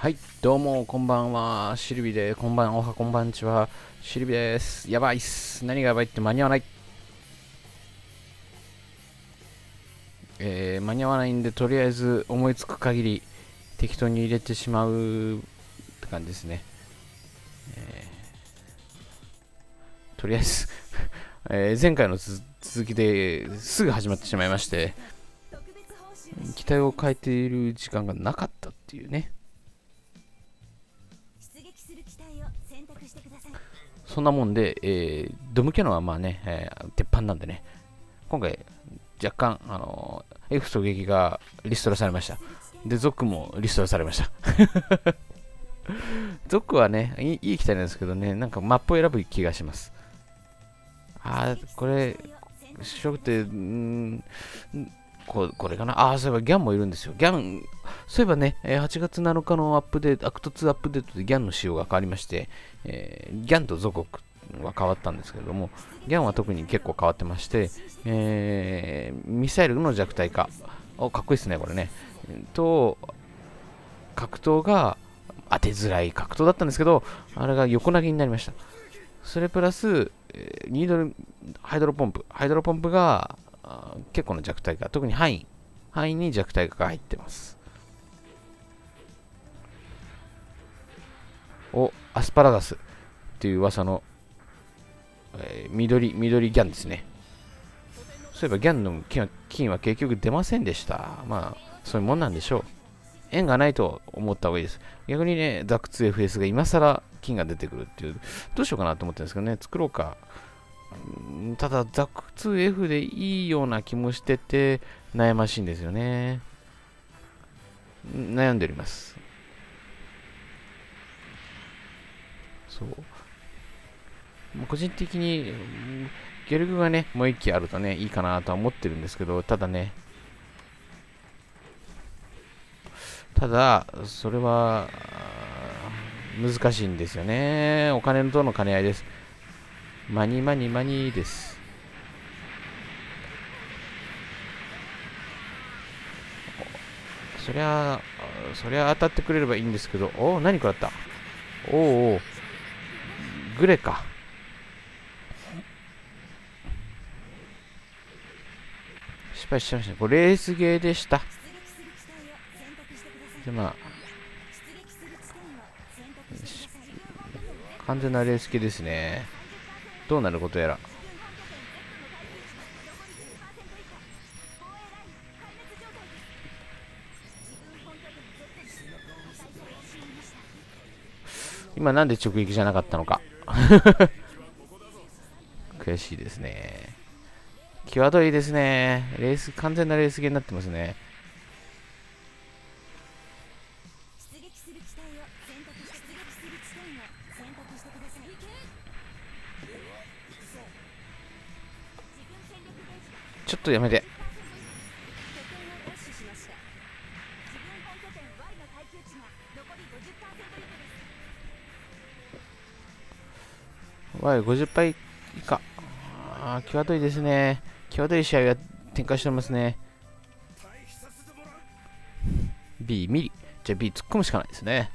はい、どうも、こんばんは。シルビで、こんばんおは、こんばんちは。シルビです。やばいっす。何がやばいって間に合わない。間に合わないんで、とりあえず思いつく限り適当に入れてしまうって感じですね。とりあえず前回の続きですぐ始まってしまいまして、機体を変えている時間がなかったっていうね。そんなもんで、ドムキャノンはまあね、鉄板なんでね、今回若干、F 狙撃がリストラされました。で、ゾックもリストラされました。ゾックはね、いい機体なんですけどね、なんかマップを選ぶ気がします。これ、白くて、これかな。そういえばギャンもいるんですよ。ギャン、そういえばね、8月7日のアップデート、アクト2アップデートでギャンの仕様が変わりまして、ギャンとゾコクは変わったんですけれども、ギャンは特に結構変わってまして、ミサイルの弱体化。かっこいいですね、これね。と、格闘が当てづらい格闘だったんですけど、あれが横投げになりました。それプラス、ニードル、ハイドロポンプ。ハイドロポンプが結構の弱体化、特に範囲に弱体化が入ってます。アスパラガスっていう噂の、緑ギャンですね。そういえばギャンの金は結局出ませんでした。まあ、そういうもんなんでしょう。縁がないと思った方がいいです。逆にね、ザク 2FS が今更金が出てくるっていう、どうしようかなと思ってるんですけどね、作ろうか。ただ、ザク 2F でいいような気もしてて、悩ましいんですよね。悩んでおります。そう。個人的に、ゲルグがね、もう一機あるとね、いいかなとは思ってるんですけど、ただね、それは、難しいんですよね。お金との兼ね合いです。マニです。そりゃ当たってくれればいいんですけど、何食らった。おお、グレか。失敗しちゃいましたね。これレースゲーでした。で、まあ、完全なレースゲーですね。どうなることやら。今なんで直撃じゃなかったのか。悔しいですね。際どいですね。完全なレースゲーになってますね。ちょっとやめて。50倍以下。際どいですね。際どい試合が展開してますね。B ミリ。じゃあ B 突っ込むしかないですね。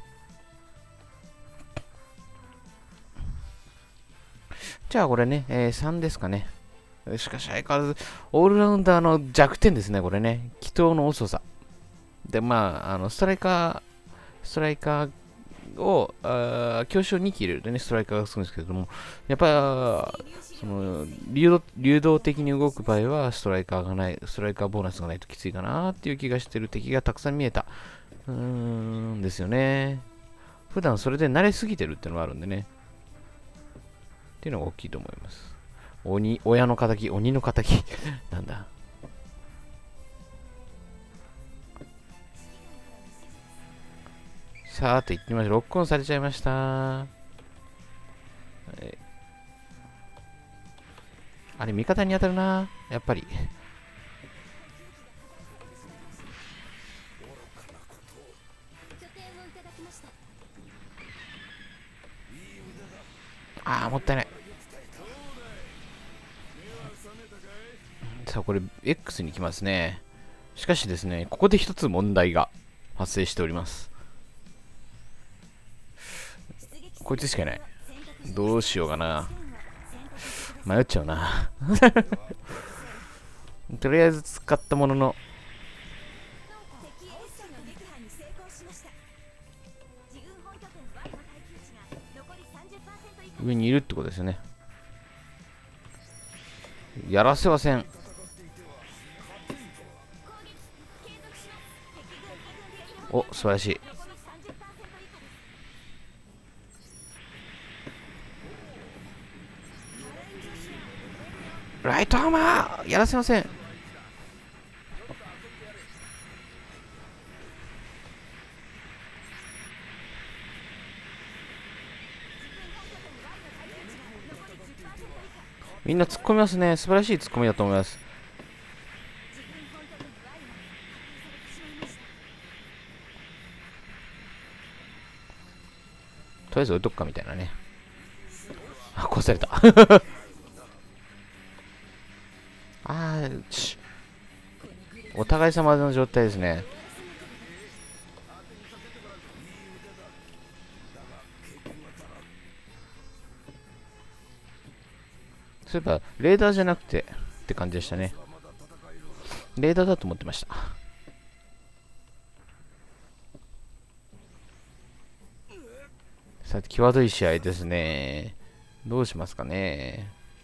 じゃあこれね、3ですかね。しかし相変わらず、オールラウンダーの弱点ですね、これね。気筒の遅さ。で、まあ、ストライカーを、強小2機入れるとね、ストライカーがするんですけれども、やっぱ、流動的に動く場合は、ストライカーボーナスがないときついかなっていう気がしてる敵がたくさん見えた。ですよね。普段それで慣れすぎてるっていうのがあるんでね。っていうのが大きいと思います。親の敵、鬼の敵。なんだ。さーっと行ってみましょう。ロックオンされちゃいました。あれ、味方に当たるな。やっぱり。もったいない。さあ、これ、X に行きますね。しかしですね、ここで一つ問題が発生しております。 こいつしかいない。どうしようかな。迷っちゃうな。とりあえず使ったものの、上にいるってことですよね。やらせはせん。お、素晴らしい。ライトハマーやらせません。みんな突っ込みますね。素晴らしい突っ込みだと思います。とりあえず置いとくかみたいなね。あ、壊された。お互い様の状態ですね。そういえば、レーダーじゃなくてって感じでしたね。レーダーだと思ってました。さて、際どい試合ですね。どうしますかね。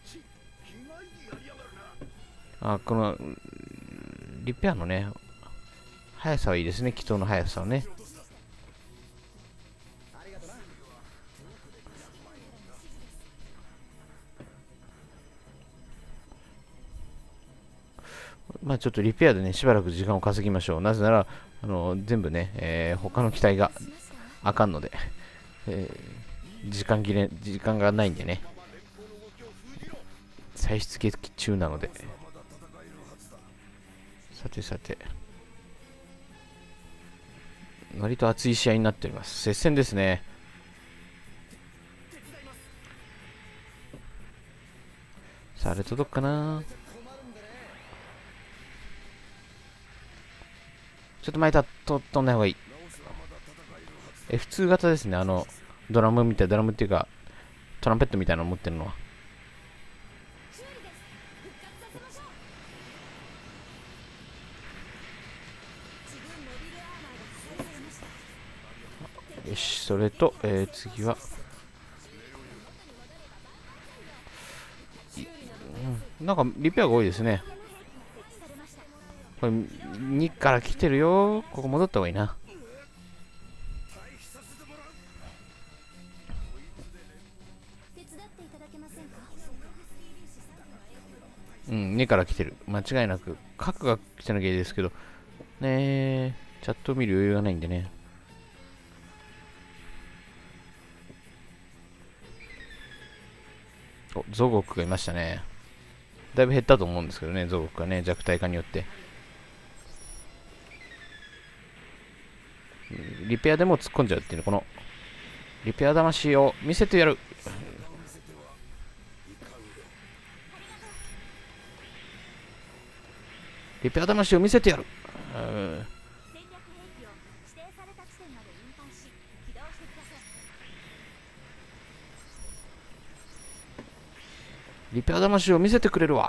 この、リペアのね、速さはいいですね。軌道の速さはね。まあちょっとリペアでね、しばらく時間を稼ぎましょう。なぜなら、全部ね、他の機体があかんので、時間がないんでね、再出撃中なので。さてさて、割と熱い試合になっております。接戦ですね。さあ、あれ届くかな。ちょっと前だと飛んない方がいい。F2 型ですね。ドラムっていうか、トランペットみたいなの持ってるのは。よし、それと、次は、なんかリペアが多いですね。これ2から来てるよ。ここ戻った方がいいな。うん、2から来てる。間違いなく。核が来てなきゃいいですけど。ねチャットを見る余裕がないんでね。お、ゾゴクがいましたね。だいぶ減ったと思うんですけどね、ゾゴクがね、弱体化によって。リペアでも突っ込んじゃうっていうの、この、リペア魂を見せてやる。リペア魂を見せてやる。リペア魂を見せてくれるわ。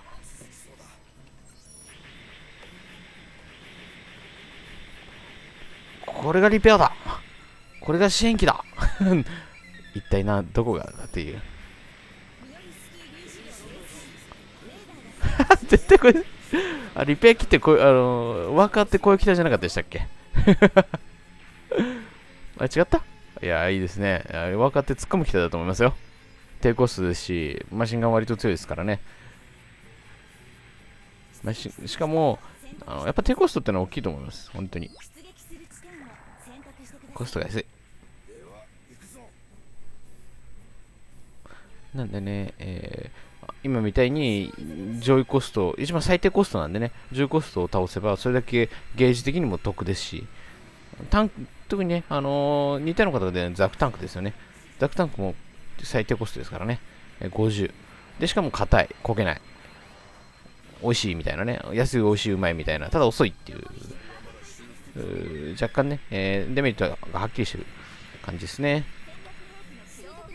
これがリペアだ。これが支援機だ。一体どこがだっていう。絶対これリペア機ってワーカーってこういう機体じゃなかったでしたっけ。違った。いや、いいですね。ワーカーって突っ込む機体だと思いますよ。低コストですし、マシンガン割と強いですからね。しかも、やっぱ低コストってのは大きいと思います。本当に。コストが安い。なんでね、今みたいに上位コスト、一番最低コストなんでね、上位コストを倒せば、それだけゲージ的にも得ですし、特にね、似たような形でザクタンクですよね。ザクタンクも最低コストですからね、50。で、しかも硬い、焦げない。美味しいみたいなね、安い、美味しい、うまいみたいな、ただ遅いっていう、若干ね、デメリットがはっきりしてる感じですね。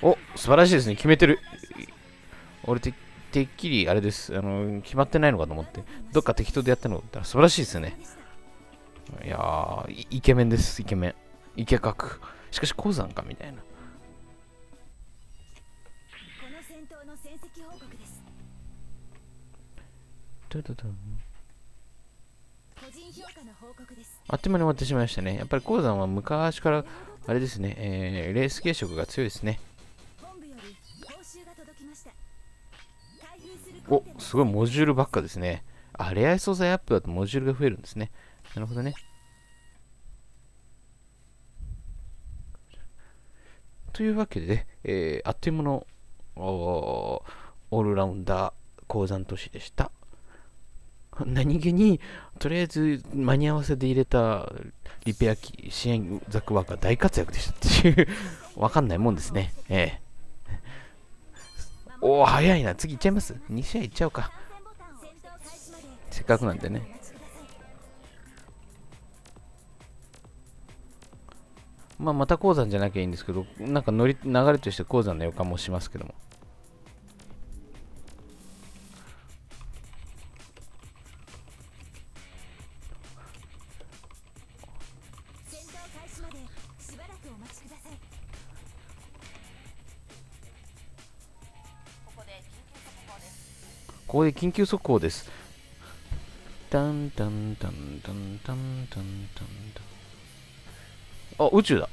お、素晴らしいですね。決めてる。俺てっきりあれです。決まってないのかと思って、どっか適当でやったのだったら素晴らしいですよね。いやー、イケメンです、イケメン。イケカク。しかし、鉱山かみたいな。あっという間に終わってしまいましたね。やっぱり鉱山は昔から、あれですね、レース形色が強いですね。お、すごいモジュールばっかですね。あ、レア素材アップだとモジュールが増えるんですね。なるほどね。というわけで、あっという間のオールラウンダー鉱山都市でした。何気に、とりあえず間に合わせで入れたリペア機、支援ザクワーが大活躍でしたっていうわかんないもんですね。おお、早いな。次いっちゃいます？ 2 試合いっちゃおうか。せっかくなんでね。まあ、また鉱山じゃなきゃいいんですけど、なんか流れとして鉱山の予感もしますけども。ここで緊急速報です。タンタンタンタンタンタンタンタン。あ、宇宙だ。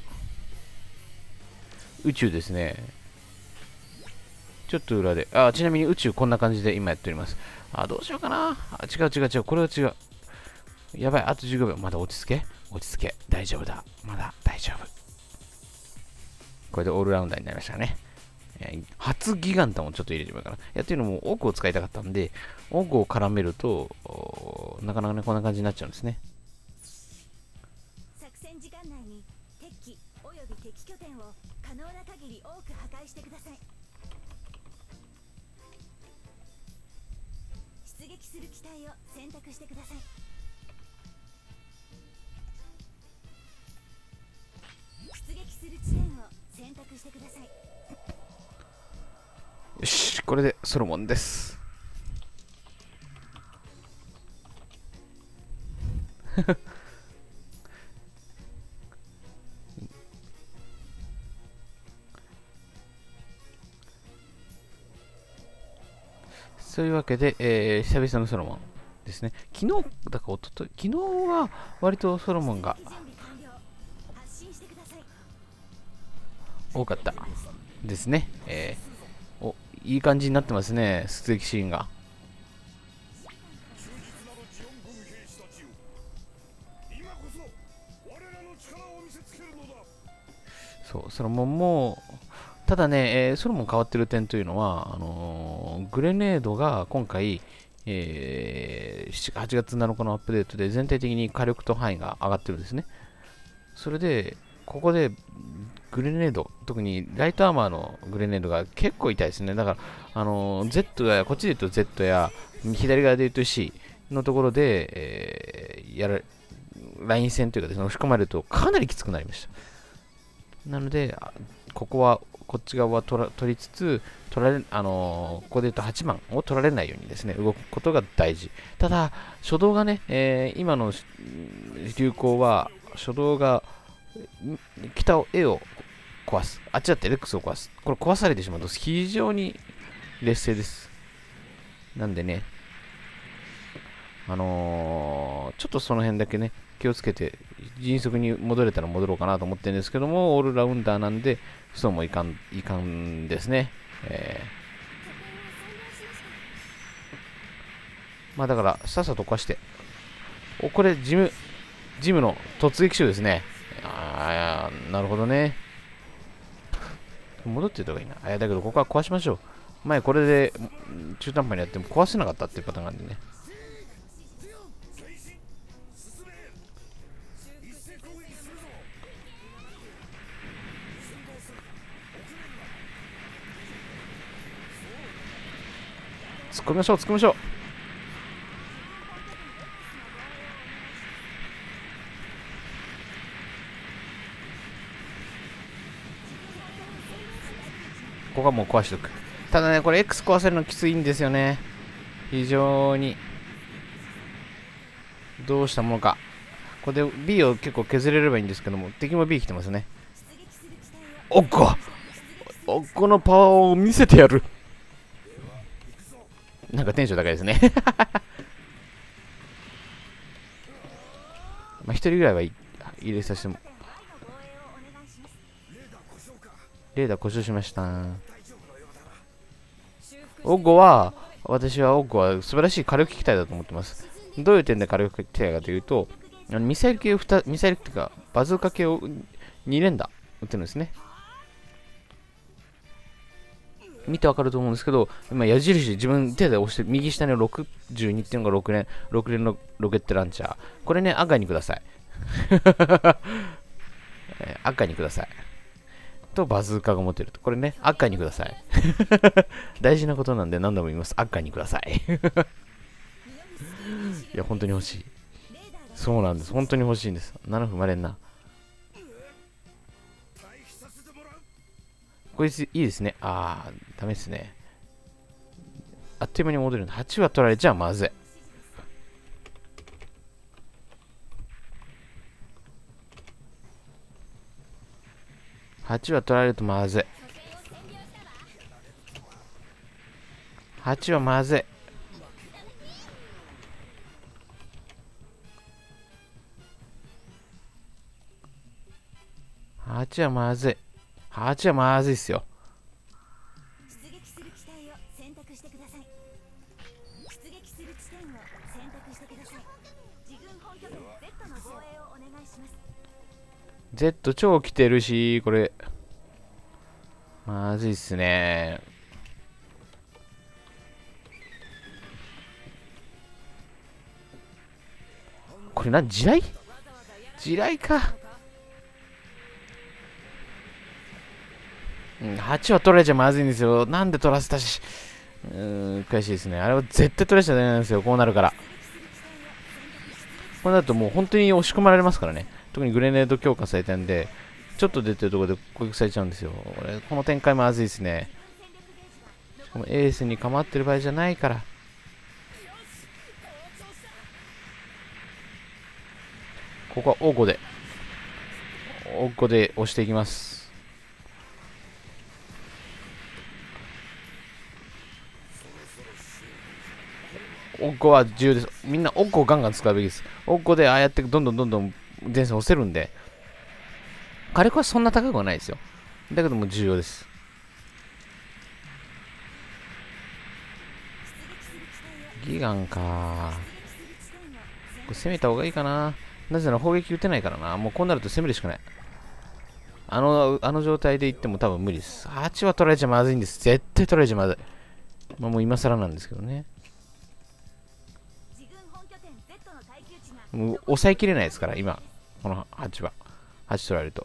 宇宙ですね。ちょっと裏で。あ、ちなみに宇宙こんな感じで今やっております。あ、どうしようかな。あ、違う違う違う。これは違う。やばい。あと15秒。まだ落ち着け。落ち着け。大丈夫だ。まだ大丈夫。これでオールラウンダーになりましたね。初ギガンタもちょっと入れてみようかな。っていうのも、オークを使いたかったんで、オークを絡めると、なかなかね、こんな感じになっちゃうんですね。作戦時間内に敵機および敵拠点を可能な限り多く破壊してください。出撃する機体を選択してください。出撃する地点を選択してください。よし、これでソロモンです。そういうわけで、久々のソロモンですね。昨日、だから昨日は割とソロモンが多かったですね。いい感じになってますね、出撃シーンが。そう、ソロモンも、ただね、ソロモン変わってる点というのは、グレネードが今回、8月7日のアップデートで全体的に火力と範囲が上がってるんですね。それで、ここでグレネード、特にライトアーマーのグレネードが結構痛いですね。だから、Z や、こっちで言うと Z や、左側で言うと C のところで、ライン線というかですね、押し込まれるとかなりきつくなりました。なので、ここは、こっち側は取りつつ、ここで言うと8番を取られないようにですね、動くことが大事。ただ、初動がね、今の流行は、初動が、北を A を壊す。あっちだって X を壊す。これ壊されてしまうと非常に劣勢です。なんでね、ちょっとその辺だけね、気をつけて、迅速に戻れたら戻ろうかなと思ってるんですけども、オールラウンダーなんで、そうもいかんですね。まあだから、さっさと壊して。これ、ジムの突撃手ですね。なるほどね。戻っていた方がいいな。だけど、ここは壊しましょう。前これで中途半端にやっても壊せなかったっていうパターンがあるんでね。突っ込みましょう、突っ込みましょう。 こはもう壊しておく。ただね、これ X 壊せるのきついんですよね。非常に。どうしたものか。これで B を結構削れればいいんですけども、敵も B 来てますね。おっこおっこのパワーを見せてやる。なんかテンション高いですね。まあ一人ぐらいは入れさせても。レーダー故障しました。私はオッゴは素晴らしい火力機体だと思ってます。どういう点で火力機体かというと、ミサイル系をミサイルっていうか、バズーカ系を2連打撃ってるんですね。見てわかると思うんですけど、今矢印自分手で押して、右下に62っていうのが6連のロケットランチャー。これね、赤にください。赤にください。と、バズーカが持ってると。これね、赤にください。大事なことなんで何度も言います。赤にください。いや、本当に欲しい。そうなんです。本当に欲しいんです。7分生まれんな。こいついいですね。ダメですね。あっという間に戻るんで、8は取られちゃまずい。8は取られるとまずい。8はまずい。8はまずい。8はまずいっすよ。出撃する機体を選択してください。出撃する地点を選択してください。自軍本拠点 Z の防衛をお願いします。Z 超来てるし、これまずいっすね。これ地雷地雷か。8は取られちゃまずいんですよ。なんで取らせたし。悔しいですね。あれは絶対取らせちゃダメなんですよ。こうなるから。こうなるともう本当に押し込まれますからね。特にグレネード強化されたんで、ちょっと出てるところで攻撃されちゃうんですよ。この展開まずいですね。しかもエースに構ってる場合じゃないから。ここはオゴで押していきます。オッコは重要です。みんなオッコをガンガン使うべきです。オッコでああやってどんどん前線押せるんで、火力はそんな高くはないですよ。だけども重要です。ギガンか。これ攻めた方がいいかな。なぜなら砲撃撃てないからな。もうこうなると攻めるしかない。あの状態でいっても多分無理です。8は取られちゃまずいんです。絶対取られちゃまずい。まあもう今更なんですけどね。もう抑えきれないですから、今。この8は。8取られると。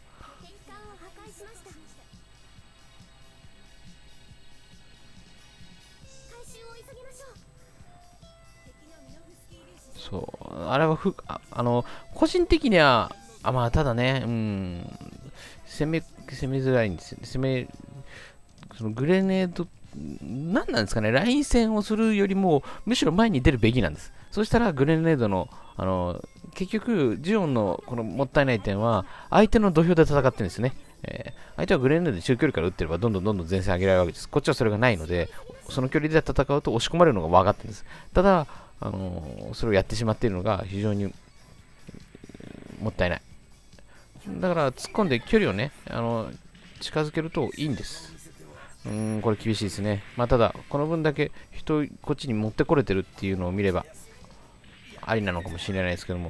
そう。あれは個人的には、まあ、ただね、攻めづらいんですよね。そのグレネード、何なんですかね、ライン戦をするよりも、むしろ前に出るべきなんです。そしたら、グレネードの、結局、ジオンのこのもったいない点は、相手の土俵で戦ってるんですね。相手はグレネードで中距離から撃ってれば、どんどん前線上げられるわけです。こっちはそれがないので、その距離で戦うと押し込まれるのが分かってるんです。ただ、それをやってしまっているのが非常にもったいない。だから突っ込んで距離をね、近づけるといいんです。これ厳しいですね。まあ、ただ、この分だけ人をこっちに持ってこれてるっていうのを見れば、ありなのかもしれないですけども、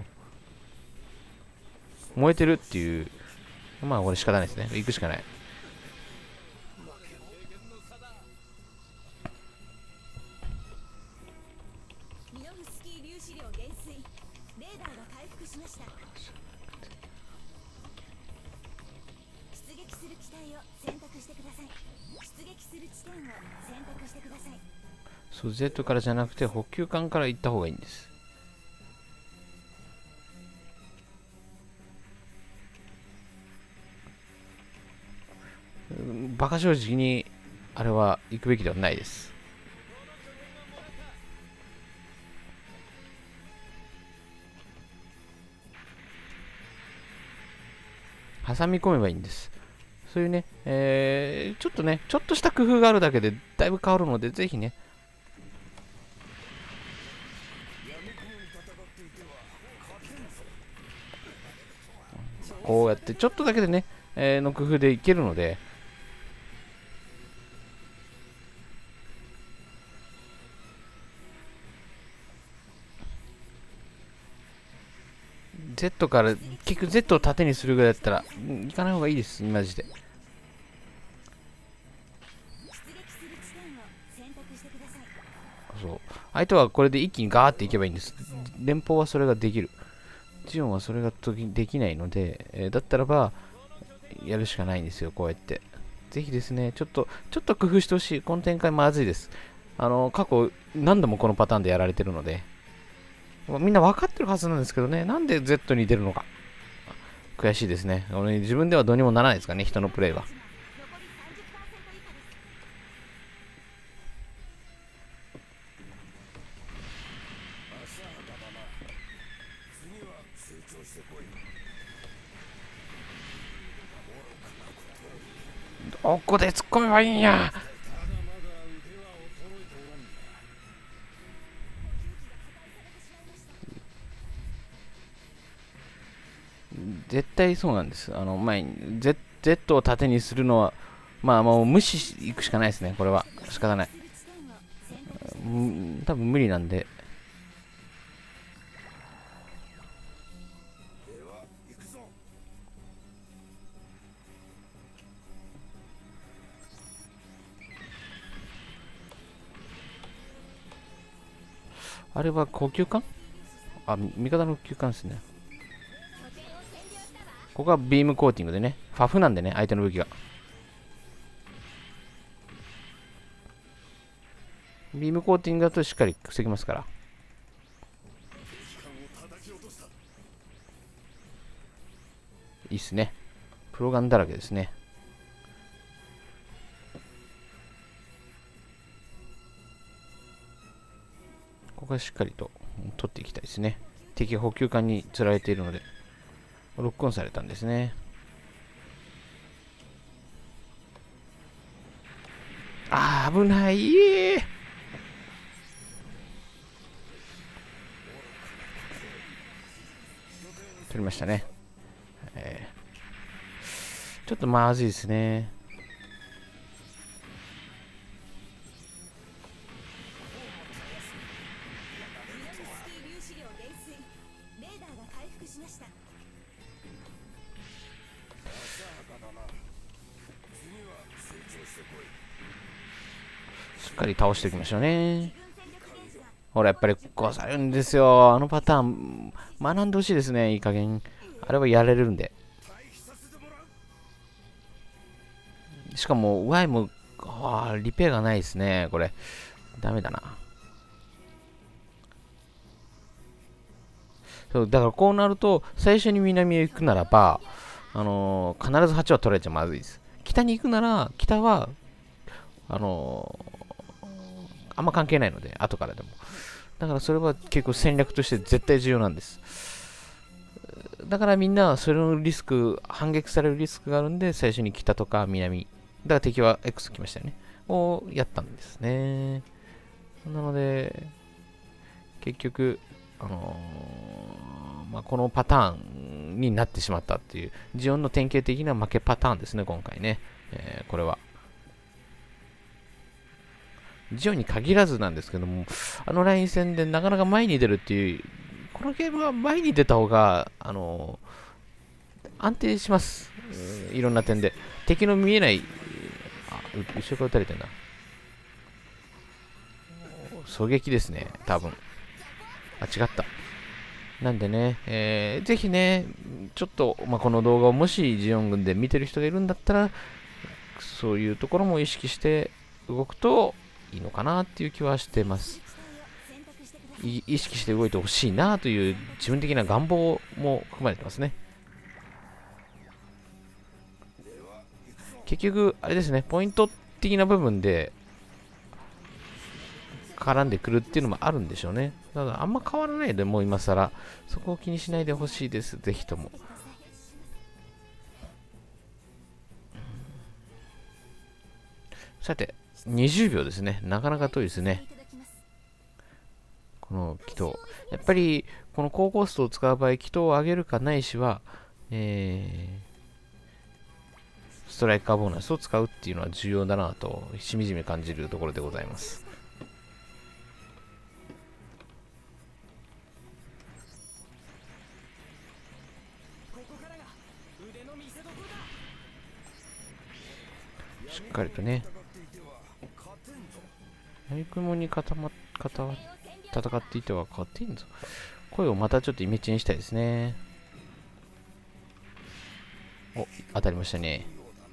燃えてるっていう、まあこれ仕方ないですね。行くしかない。そう、Z からじゃなくて補給艦から行った方がいいんです。バカ正直にあれは行くべきではないです。挟み込めばいいんです。そういうね、ちょっとね、ちょっとした工夫があるだけでだいぶ変わるので、ぜひね、こうやってちょっとだけでね、の工夫でいけるので、Z から結局 Z を縦にするぐらいだったら行かない方がいいです、マジで。そう、相手はこれで一気にガーっていけばいいんです。連邦はそれができる。ジオンはそれができないので、だったらばやるしかないんですよ、こうやって。ぜひですね、ちょっと工夫してほしい。この展開まずいです。過去何度もこのパターンでやられてるので、みんな分かってるはずなんですけどね、なんで Z に出るのか。悔しいですね。自分ではどうにもならないですからね、人のプレイは。どこで突っ込めばいいんや。絶対そうなんです。前に Z を縦にするのは、まあもう無視いくしかないですね。これは仕方ない。多分無理なんで。あれは呼吸管？あ、味方の呼吸管ですね。ここはビームコーティングでね、ファフなんでね、相手の武器が。ビームコーティングだとしっかり防ぎますから。いいっすね。プロガンだらけですね。ここはしっかりと取っていきたいですね。敵補給管に釣られているので、ロックオンされたんですね。あー、危ない。取りましたね。ちょっとまずいですね。しっかり倒していきましょうね。ほら、やっぱりこうされるんですよ。あのパターン、学んでほしいですね。いい加減。あれはやれるんで。しかも、Y も、リペアがないですね。これ。ダメだな。そうだからこうなると、最初に南へ行くならば、必ず8は取られちゃまずいです。北に行くなら、北は、あんま関係ないので、後からでも。だからそれは結構戦略として絶対重要なんです。だからみんなそれのリスク、反撃されるリスクがあるんで、最初に北とか南、だから敵は X 来ましたよね。をやったんですね。なので、結局、このパターンになってしまったっていう、ジオンの典型的な負けパターンですね、今回ね。これは。ジオンに限らずなんですけども、あのライン戦でなかなか前に出るっていう、このゲームは前に出た方が、安定します。いろんな点で。敵の見えない、後ろから撃たれてんだ。狙撃ですね、多分。違った。なんでね、ぜひね、ちょっと、この動画をもしジオン軍で見てる人がいるんだったら、そういうところも意識して動くといいのかなっていう気はしてます。意識して動いてほしいなという自分的な願望も含まれてますね。結局、あれですね、ポイント的な部分で絡んでくるっていうのもあるんでしょうね。ただあんま変わらないで、もう今更そこを気にしないでほしいです、ぜひとも。さて、20秒ですね。なかなか遠いですね。この祈祷。やっぱり、この高コストを使う場合、祈祷を上げるかないしは、ストライカーボーナスを使うっていうのは重要だなと、しみじみ感じるところでございます。しっかりとね、やみくもに戦っていては勝てんぞ。声をまたちょっとイメチェンしたいですね。お、当たりましたね。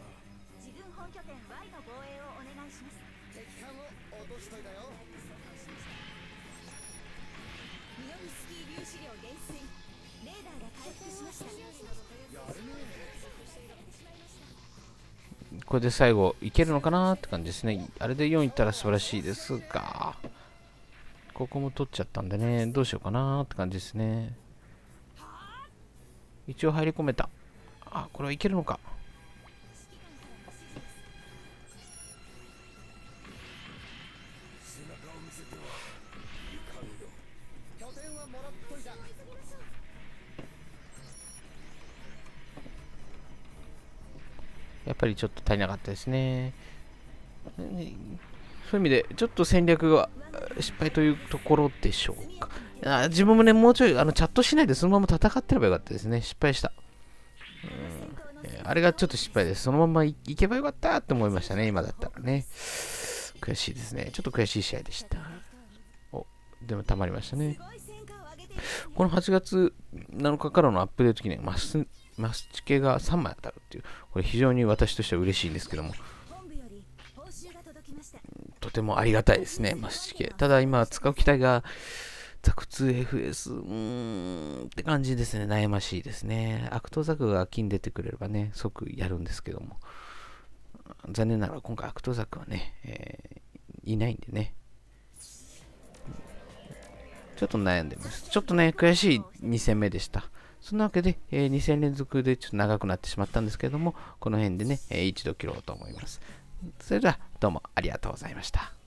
これで最後いけるのかなって感じですね。あれで4いったら素晴らしいですが、ここも取っちゃったんでね、どうしようかなって感じですね。一応入り込めた。あ、これはいけるのか。やっぱりちょっと足りなかったですね。そういう意味で、ちょっと戦略が失敗というところでしょうか。自分もね、もうちょいチャットしないでそのまま戦ってればよかったですね。失敗した。あれがちょっと失敗です。そのままいけばよかったって思いましたね、今だったらね。悔しいですね。ちょっと悔しい試合でした。お、でもたまりましたね。この8月7日からのアップデート記念、マスチケが3枚当たるっていう、これ非常に私としては嬉しいんですけども、とてもありがたいですね、マスチケ。ただ今使う機体がザク 2FS、って感じですね。悩ましいですね。アクトザクが金出てくれればね、即やるんですけども、残念ながら今回アクトザクはね、いないんでね、ちょっと悩んでます。ちょっとね、悔しい2戦目でした。そんなわけで、2戦連続でちょっと長くなってしまったんですけども、この辺でね、一度切ろうと思います。それでは、どうもありがとうございました。